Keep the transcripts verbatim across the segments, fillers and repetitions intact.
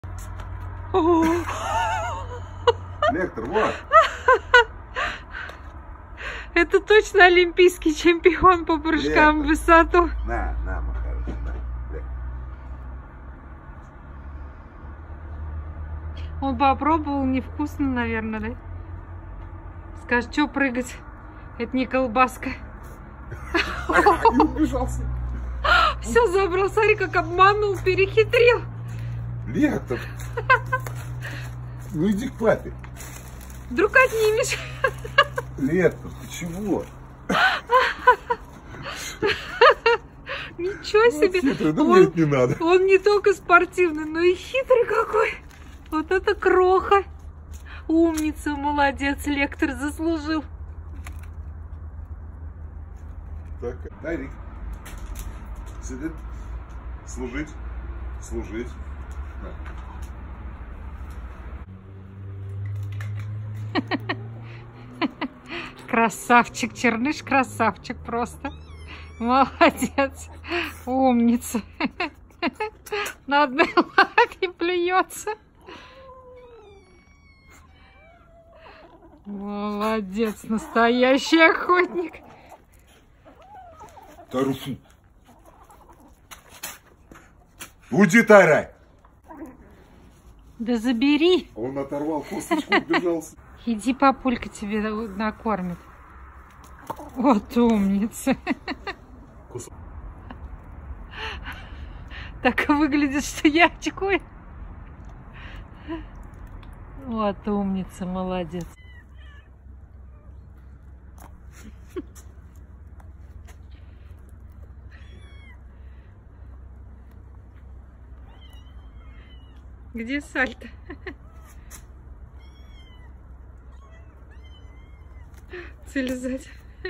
Лектор, вот. Это точно олимпийский чемпион по прыжкам в высоту. На, на, мой хороший, на. Он попробовал, невкусно, наверное, да? Скажешь, что прыгать? Это не колбаска. И убежался. Все забрал, смотри, как обманул, перехитрил. Лектор. Ну иди к папе. Вдруг отнимешь. Лектор, ты чего? Ничего себе. Хитрый, да он, мне это не надо. Он не только спортивный, но и хитрый какой. Вот это кроха. Умница, молодец, Лектор заслужил. Так, Дарик. Сидит. Служить. Служить. Красавчик, Черныш, красавчик просто. Молодец. Умница. На одной лапе плюется. Молодец, настоящий охотник. Тарусу. Уйди, Тайра. Да забери. Он оторвал косточку, убежался. Иди, папулька тебе накормит. Вот умница. Кусок. Так выглядит, что я очкую. Вот умница, молодец. Где сальто? Залезать.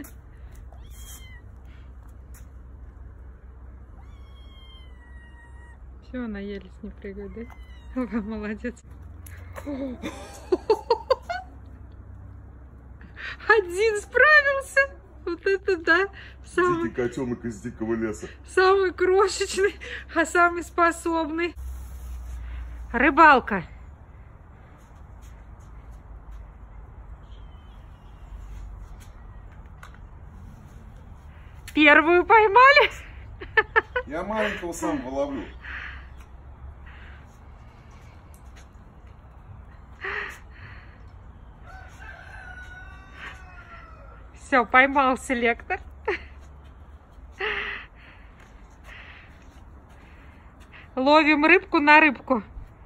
Все, она еле с ней прыгает, да? О, молодец. Один справился. Вот это да. Самый... Дикий котенок из дикого леса. Самый крошечный, а самый способный. Рыбалка. Первую поймали? Я маленького сам ловлю. Все, поймался Лектор. Ловим рыбку на рыбку.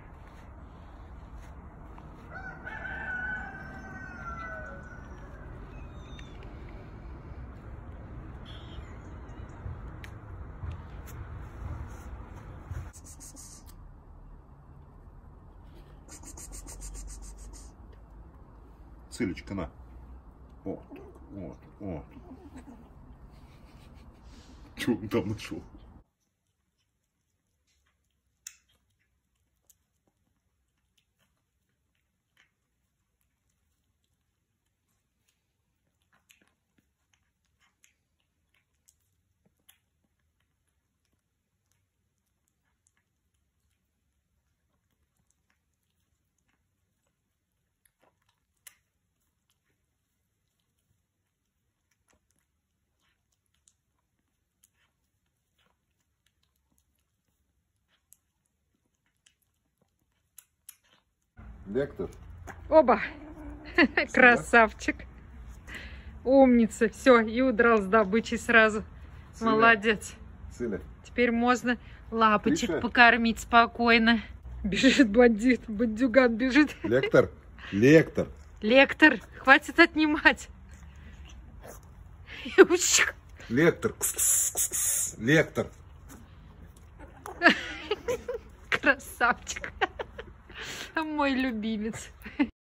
Цилечка, на. Вот, вот, вот. Что он там нашел? Лектор. Оба. Красавчик. Умница. Все, и удрал с добычей сразу. Циля. Молодец. Циля. Теперь можно лапочек Тише. покормить спокойно. Бежит бандит, бандюган бежит. Лектор. Лектор. Лектор, хватит отнимать. Лектор. Кс-кс-кс-кс. Лектор. Красавчик. Мой любимец.